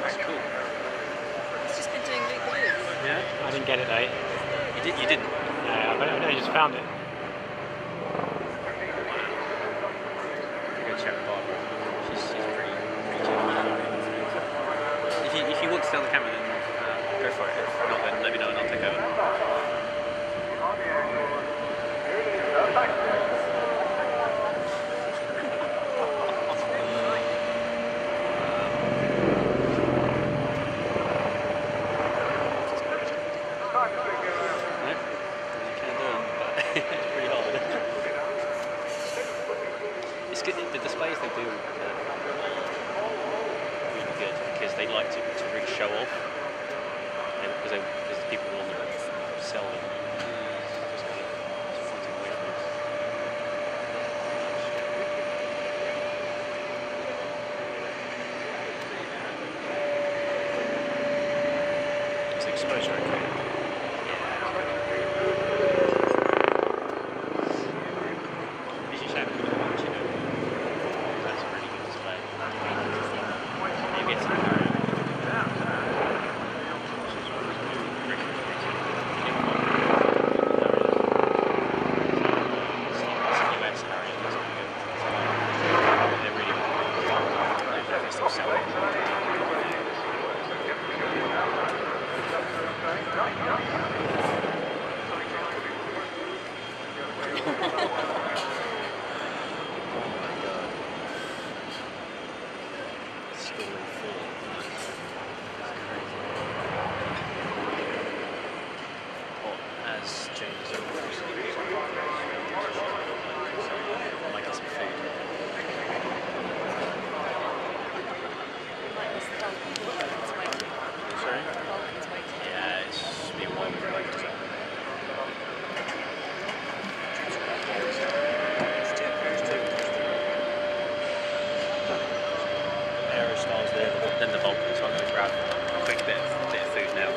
looks cool. It's just been doing loop the loops. Yeah? I didn't get it though. You didn't? No, I know you just found it. Go check with Barbara. She's pretty chill. If you want to tell the camera, then go for it. If not, then let me know and I'll take over. The displays they do really good because they like to really show off, and because people want to sell them. Just kind of fronting away from us. It's the exposure okay. Then the Vulcan, so I'm going to grab a quick bit of food now.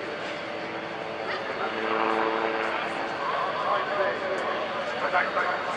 Thank you.